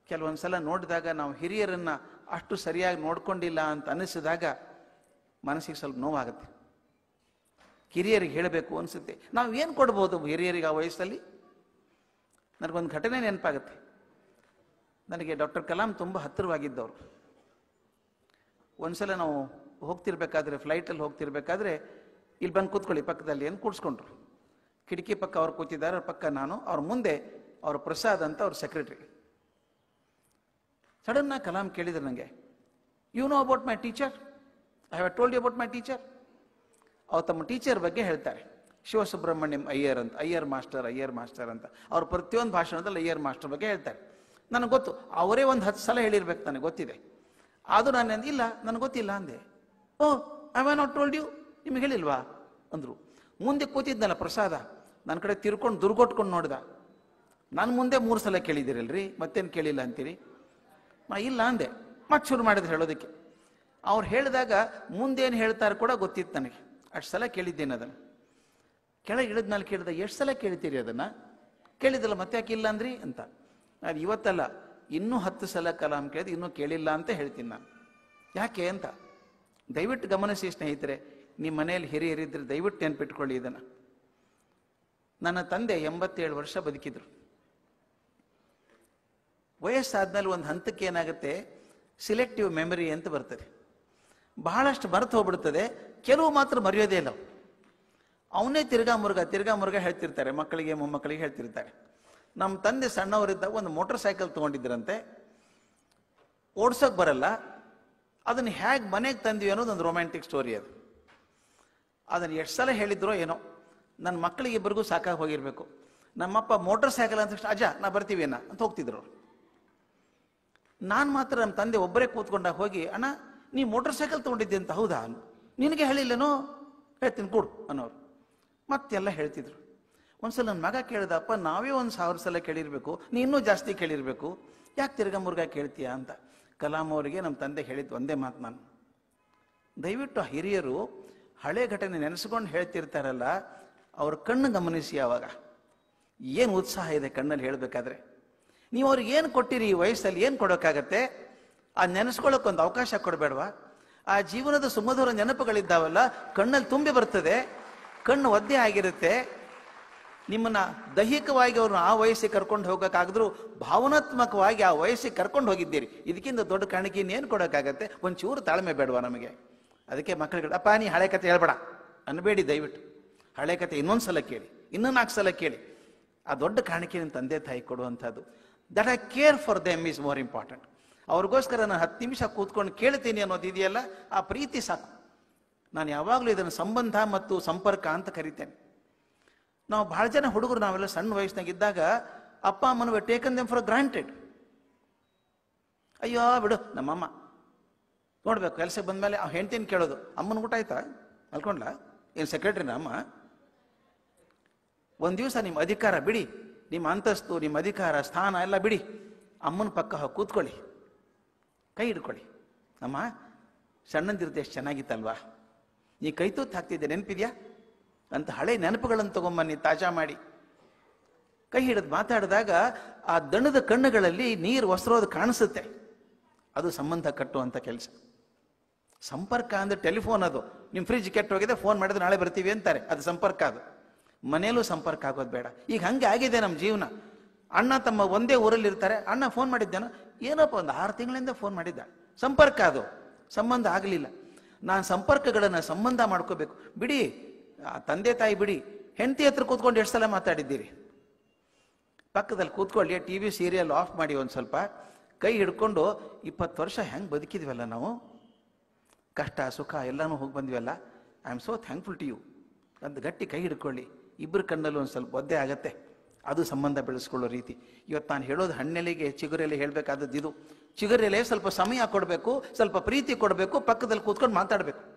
ಕೆಲವೊಂದು ಸಲ ನೋಡಿದಾಗ ನಾವು ಹಿರಿಯರನ್ನು ಅಷ್ಟು ಸರಿಯಾಗಿ ನೋಡ್ಕೊಂಡಿಲ್ಲ ಅಂತ ಅನ್ನಿಸಿದಾಗ ಮನಸ್ಸಿಗೆ ಸ್ವಲ್ಪ ನೋವಾಗುತ್ತೆ. ಹಿರಿಯರಿಗೆ ಹೇಳಬೇಕು ಅನಿಸುತ್ತೆ. ನಾವು ಏನು ಕೊಡ್ಬೋದು ಹಿರಿಯರಿಗೆ ಆ ವಯಸ್ಸಲ್ಲಿ? ನನಗೊಂದು ಘಟನೆ ನೆನಪಾಗುತ್ತೆ. ನನಗೆ ಡಾಕ್ಟರ್ ಕಲಾಂ ತುಂಬ ಹತ್ತಿರವಾಗಿದ್ದವರು. ಒಂದ್ಸಲ ನಾವು ಹೋಗ್ತಿರ್ಬೇಕಾದ್ರೆ, ಫ್ಲೈಟಲ್ಲಿ ಹೋಗ್ತಿರ್ಬೇಕಾದ್ರೆ, ಇಲ್ಲಿ ಬಂದು ಕೂತ್ಕೊಳ್ಳಿ ಪಕ್ಕದಲ್ಲಿ ಏನು ಕೂಡಿಸ್ಕೊಂಡ್ರು. ಕಿಟಕಿ ಪಕ್ಕ ಅವ್ರು ಕೂತಿದ್ದಾರೆ, ಅವ್ರ ಪಕ್ಕ ನಾನು, ಅವ್ರ ಮುಂದೆ ಅವ್ರ ಪ್ರಸಾದ್ ಅಂತ ಅವ್ರ ಸೆಕ್ರೆಟರಿ. ಸಡನ್ನಾಗಿ ಕಲಾಂ ಕೇಳಿದ್ರು ನನಗೆ, you know about my teacher? I have told you about my teacher. ಅವ್ರು ತಮ್ಮ ಟೀಚರ್ ಬಗ್ಗೆ ಹೇಳ್ತಾರೆ, ಶಿವಸುಬ್ರಹ್ಮಣ್ಯಂ ಅಯ್ಯರ್ ಅಂತ, ಅಯ್ಯರ್ ಮಾಸ್ಟರ್ ಅಂತ. ಅವ್ರ ಪ್ರತಿಯೊಂದು ಭಾಷಣದಲ್ಲಿ ಅಯ್ಯರ್ ಮಾಸ್ಟರ್ ಬಗ್ಗೆ ಹೇಳ್ತಾರೆ. ನನಗೆ ಗೊತ್ತು, ಅವರೇ ಒಂದು 10 ಸಲ ಹೇಳಿರ್ಬೇಕು, ನನಗೆ ಗೊತ್ತಿದೆ. ಆದರೂ ನಾನು ಇಲ್ಲ, ನನಗೆ ಗೊತ್ತಿಲ್ಲ ಅಂದೆ. Oh, I have not told you, ನಿಮಗೆ ಹೇಳಿಲ್ವಾ ಅಂದರು. ಮುಂದೆ ಕೂತಿದ್ನಲ್ಲ ಪ್ರಸಾದ, ನನ್ನ ಕಡೆ ತಿರ್ಕೊಂಡು ದುರ್ಗೊಟ್ಕೊಂಡು ನೋಡ್ದ. ನಾನು ಮುಂದೆ 3 ಸಲ ಕೇಳಿದ್ದೀರಲ್ರಿ, ಮತ್ತೇನು ಕೇಳಿಲ್ಲ ಅಂತೀರಿ? ಇಲ್ಲ ಅಂದೆ. ಮತ್ತೆ ಶುರು ಮಾಡಿದ್ರು ಹೇಳೋದಕ್ಕೆ. ಅವ್ರು ಹೇಳಿದಾಗ ಮುಂದೇನು ಹೇಳ್ತಾರೆ ಕೂಡ ಗೊತ್ತಿತ್ತು ನನಗೆ. ಅಷ್ಟು ಸಲ ಕೇಳಿದ್ದೇನೆ ಅದನ್ನು. ಕೆಳಗೆ ಇಳಿದ್ಮೇಲೆ ಕೇಳಿದ, ಎಷ್ಟು ಸಲ ಕೇಳ್ತೀರಿ ಅದನ್ನು? ಕೇಳಿದಲ್ಲ, ಮತ್ತೆ ಯಾಕೆ ಇಲ್ಲ ಅಂದ್ರಿ ಅಂತ. ಅದು ಇವತ್ತಲ್ಲ, ಇನ್ನೂ 10 ಸಲ ಕಲಾಂ ಕೇಳಿದ, ಇನ್ನೂ ಕೇಳಿಲ್ಲ ಅಂತ ಹೇಳ್ತೀನಿ ನಾನು. ಯಾಕೆ ಅಂತ ದಯವಿಟ್ಟು ಗಮನಿಸಿ ಸ್ನೇಹಿತರೆ. ನಿಮ್ಮ ಮನೆಯಲ್ಲಿ ಹಿರಿಯರಿದ್ದರೆ ದಯವಿಟ್ಟು ನೆನ್ಪಿಟ್ಕೊಳ್ಳಿ ಇದನ್ನು. ನನ್ನ ತಂದೆ 87 ವರ್ಷ ಬದುಕಿದ್ರು. ವಯಸ್ಸಾದ್ಮೇಲೆ ಒಂದು ಹಂತಕ್ಕೆ ಏನಾಗುತ್ತೆ, ಸಿಲೆಕ್ಟಿವ್ ಮೆಮರಿ ಅಂತ ಬರ್ತದೆ. ಬಹಳಷ್ಟು ಮರೆತು ಹೋಗ್ಬಿಡ್ತದೆ, ಕೆಲವು ಮಾತ್ರ ಮರೆಯೋದೇ ಇಲ್ಲ. ಅವನೇ ತಿರ್ಗಾ ಮುರುಗ ಹೇಳ್ತಿರ್ತಾರೆ, ಮಕ್ಕಳಿಗೆ ಮೊಮ್ಮಕ್ಕಳಿಗೆ ಹೇಳ್ತಿರ್ತಾರೆ. ನಮ್ಮ ತಂದೆ ಸಣ್ಣವರಿದ್ದಾಗ ಒಂದು ಮೋಟರ್ ಸೈಕಲ್ ತೊಗೊಂಡಿದ್ರಂತೆ, ಓಡ್ಸೋಕೆ ಬರಲ್ಲ. ಅದನ್ನು ಹೇಗೆ ಮನೆಗೆ ತಂದ್ವಿ ಅನ್ನೋದು ಒಂದು ರೊಮ್ಯಾಂಟಿಕ್ ಸ್ಟೋರಿ. ಅದನ್ನು ಎಷ್ಟು ಸಲ ಹೇಳಿದ್ರೋ ಏನೋ, ನನ್ನ ಮಕ್ಕಳಿಗೆ ಇಬ್ಬರಿಗೂ ಸಾಕಾಗಿ ಹೋಗಿರ್ಬೇಕು. ನಮ್ಮಪ್ಪ ಮೋಟರ್ ಸೈಕಲ್ ಅಂತ ತಕ್ಷಣ ಅಜ್ಜ ನಾ ಬರ್ತೀವೇನ ಅಂತ ಹೋಗ್ತಿದ್ರು. ನಾನು ಮಾತ್ರ ನಮ್ಮ ತಂದೆ ಒಬ್ಬರೇ ಕೂತ್ಕೊಂಡಾಗ ಹೋಗಿ, ಅಣ್ಣ ನೀ ಮೋಟರ್ ಸೈಕಲ್ ತೊಗೊಂಡಿದ್ದೆ ಅಂತ, ಹೌದಾ, ನಿನಗೆ ಹೇಳಿಲ್ಲನೋ, ಹೇಳ್ತೀನಿ ಕೊಡು ಅನ್ನೋರು. ಮತ್ತೆಲ್ಲ ಹೇಳ್ತಿದ್ರು. ಒಂದ್ಸಲ ನನ್ನ ಮಗ ಕೇಳ್ದಪ್ಪ, ನಾವೇ 1000 ಸಲ ಕೇಳಿರ್ಬೇಕು, ನೀ ಇನ್ನೂ ಜಾಸ್ತಿ ಕೇಳಿರ್ಬೇಕು, ಯಾಕೆ ತಿರ್ಗಾ ಮುರುಗ ಕೇಳ್ತೀಯ ಅಂತ. ಕಲಾಂ ಅವರಿಗೆ ನಮ್ಮ ತಂದೆ ಹೇಳಿದ್ದು ಒಂದೇ ಮಾತು ನಾನು, ದಯವಿಟ್ಟು ಹಿರಿಯರು ಹಳೆ ಘಟನೆ ನೆನೆಸ್ಕೊಂಡು ಹೇಳ್ತಿರ್ತಾರಲ್ಲ, ಅವ್ರ ಕಣ್ಣು ಗಮನಿಸಿ. ಆವಾಗ ಏನು ಉತ್ಸಾಹ ಇದೆ ಕಣ್ಣಲ್ಲಿ ಹೇಳಬೇಕಾದ್ರೆ. ನೀವು ಅವ್ರಿಗೆ ಏನು ಕೊಟ್ಟಿರಿ ಈ ವಯಸ್ಸಲ್ಲಿ, ಏನು ಕೊಡೋಕ್ಕಾಗತ್ತೆ? ಆ ನೆನೆಸ್ಕೊಳ್ಳೋಕ್ಕೊಂದು ಅವಕಾಶ ಕೊಡಬೇಡವಾ? ಆ ಜೀವನದ ಸುಮಧುರ ನೆನಪುಗಳಿದ್ದಾವಲ್ಲ, ಕಣ್ಣಲ್ಲಿ ತುಂಬಿ ಬರ್ತದೆ, ಕಣ್ಣು ಒದ್ದೆ ಆಗಿರುತ್ತೆ. ನಿಮ್ಮನ್ನ ದೈಹಿಕವಾಗಿ ಅವ್ರನ್ನ ಆ ವಯಸ್ಸಿಗೆ ಕರ್ಕೊಂಡು ಹೋಗೋಕ್ಕಾಗಿದ್ರು ಭಾವನಾತ್ಮಕವಾಗಿ ಆ ವಯಸ್ಸಿಗೆ ಕರ್ಕೊಂಡು ಹೋಗಿದ್ದೀರಿ. ಇದಕ್ಕಿಂತ ದೊಡ್ಡ ಕಾಣಿಕೆ ಇನ್ನೇನು ಕೊಡೋಕ್ಕಾಗತ್ತೆ? ಒಂಚೂರು ತಾಳ್ಮೆ ಬೇಡವಾ ನಮಗೆ? ಅದಕ್ಕೆ ಮಕ್ಕಳಿಗೆ, ಅಪ್ಪ ನೀ ಹಳೆ ಕತೆ ಹೇಳ್ಬೇಡ ಅನ್ಬೇಡಿ ದಯವಿಟ್ಟು. ಹಳೆ ಕತೆ ಇನ್ನೊಂದು ಸಲ ಕೇಳಿ, ಇನ್ನೂ 4 ಸಲ ಕೇಳಿ. ಆ ದೊಡ್ಡ ಕಾಣಿಕೆ ನಿಮ್ಮ ತಂದೆ ತಾಯಿ ಕೊಡುವಂಥದ್ದು. That I care for them is more important. ಅವ್ರಿಗೋಸ್ಕರ ನಾನು 10 ನಿಮಿಷ ಕೂತ್ಕೊಂಡು ಕೇಳ್ತೀನಿ ಅನ್ನೋದು ಇದೆಯಲ್ಲ, ಆ ಪ್ರೀತಿ ಸಾಕು. ನಾನು ಯಾವಾಗಲೂ ಇದನ್ನು ಸಂಬಂಧ ಮತ್ತು ಸಂಪರ್ಕ ಅಂತ ಕರಿತೇನೆ. ನಾವು ಬಹಳ ಜನ ಹುಡುಗರು, ನಾವೆಲ್ಲ ಸಣ್ಣ ವಯಸ್ಸಿನಾಗಿದ್ದಾಗ ಅಪ್ಪ ಅಮ್ಮನ ಟೇಕನ್ ದೆಮ್ ಫಾರ್ ಗ್ರಾಂಟೆಡ್. ಅಯ್ಯೋ ಬಿಡು, ನಮ್ಮಮ್ಮ ನೋಡ್ಬೇಕು, ಕೆಲಸಕ್ಕೆ ಬಂದಮೇಲೆ ಆ ಹೆಂಡ್ತಿನ ಕೇಳೋದು, ಅಮ್ಮನ ಊಟ ಆಯ್ತಾ, ಮಲ್ಕೊಂಡ್ಲಾ, ಏನು ಸೆಕ್ರೆಟ್ರಿನ ಅಮ್ಮ? ಒಂದು ದಿವಸ ನಿಮ್ಮ ಅಧಿಕಾರ ಬಿಡಿ, ನಿಮ್ಮ ಅಂತಸ್ತು, ನಿಮ್ಮ ಅಧಿಕಾರ, ಸ್ಥಾನ ಎಲ್ಲ ಬಿಡಿ, ಅಮ್ಮನ ಪಕ್ಕ ಹೋಗಿ ಕೂತ್ಕೊಳ್ಳಿ, ಕೈ ಹಿಡ್ಕೊಳ್ಳಿ. ಅಮ್ಮ ಸಣ್ಣಂದಿರುತ್ತೆ ಎಷ್ಟು ಚೆನ್ನಾಗಿತ್ತಲ್ವಾ, ನೀ ಕೈ ತೂತು ಹಾಕ್ತಿದ್ದೆ ನೆನಪಿದ್ಯಾ ಅಂತ ಹಳೆ ನೆನಪುಗಳನ್ನು ತಗೊಂಬನ್ನಿ, ತಾಜಾ ಮಾಡಿ. ಕೈ ಹಿಡಿದು ಮಾತಾಡಿದಾಗ ಆ ದಣದ ಕಣ್ಣುಗಳಲ್ಲಿ ನೀರು ಒಸರೋದು ಕಾಣಿಸುತ್ತೆ. ಅದು ಸಂಬಂಧ ಕಟ್ಟುವಂಥ ಕೆಲಸ. ಸಂಪರ್ಕ ಅಂದರೆ ಟೆಲಿಫೋನ್. ಅದು ನಿಮ್ಮ ಫ್ರಿಜ್ ಕೆಟ್ಟೋಗಿದೆ, ಫೋನ್ ಮಾಡಿದ್ರೆ ನಾಳೆ ಬರ್ತೀವಿ ಅಂತಾರೆ, ಅದು ಸಂಪರ್ಕ. ಅದು ಮನೆಯಲ್ಲೂ ಸಂಪರ್ಕ ಆಗೋದು ಬೇಡ. ಈಗ ಹಂಗೆ ಆಗಿದೆ ನಮ್ಮ ಜೀವನ. ಅಣ್ಣ ತಮ್ಮ ಒಂದೇ ಊರಲ್ಲಿ ಇರ್ತಾರೆ, ಅಣ್ಣ ಫೋನ್ ಮಾಡಿದ್ದೇನೋ, ಏನಪ್ಪ ಒಂದು 6 ತಿಂಗಳಿಂದ ಫೋನ್ ಮಾಡಿದ್ದ. ಸಂಪರ್ಕ, ಅದು ಸಂಬಂಧ ಆಗಲಿಲ್ಲ. ನಾನು ಸಂಪರ್ಕಗಳನ್ನು ಸಂಬಂಧ ಮಾಡ್ಕೋಬೇಕು. ಬಿಡಿ ತಂದೆ ತಾಯಿ ಬಿಡಿ, ಹೆಂಡತಿ ಹತ್ರ ಕೂತ್ಕೊಂಡು ಎಷ್ಟು ಸಲ ಮಾತಾಡಿದ್ದೀರಿ? ಪಕ್ಕದಲ್ಲಿ ಕೂತ್ಕೊಳ್ಳಿ, TV ಸೀರಿಯಲ್ ಆಫ್ ಮಾಡಿ ಒಂದು ಸ್ವಲ್ಪ, ಕೈ ಹಿಡ್ಕೊಂಡು 20 ವರ್ಷ ಹೆಂಗೆ ಬದುಕಿದ್ವಲ್ಲ ನಾವು, ಕಷ್ಟ ಸುಖ ಎಲ್ಲನೂ ಹೋಗಿ ಬಂದ್ವಲ್ಲ, I am so thankful to you ಅಂತ ಗಟ್ಟಿ ಕೈ ಹಿಡ್ಕೊಳ್ಳಿ. ಇಬ್ಬರು ಕಣ್ಣಲ್ಲೂ ಒಂದು ಸ್ವಲ್ಪ ಒದ್ದೆ ಆಗತ್ತೆ. ಅದು ಸಂಬಂಧ ಬೆಳೆಸ್ಕೊಳ್ಳೋ ರೀತಿ. ಇವತ್ತು ನಾನು ಹೇಳೋದು ಹಣ್ಣೆಲೆಗೆ ಚಿಗುರೆಲೆ ಹೇಳಬೇಕಾದದ್ದು ಇದು. ಚಿಗುರೆಲೆ ಸ್ವಲ್ಪ ಸಮಯ ಕೊಡಬೇಕು, ಸ್ವಲ್ಪ ಪ್ರೀತಿ ಕೊಡಬೇಕು, ಪಕ್ಕದಲ್ಲಿ ಕೂತ್ಕೊಂಡು ಮಾತಾಡಬೇಕು.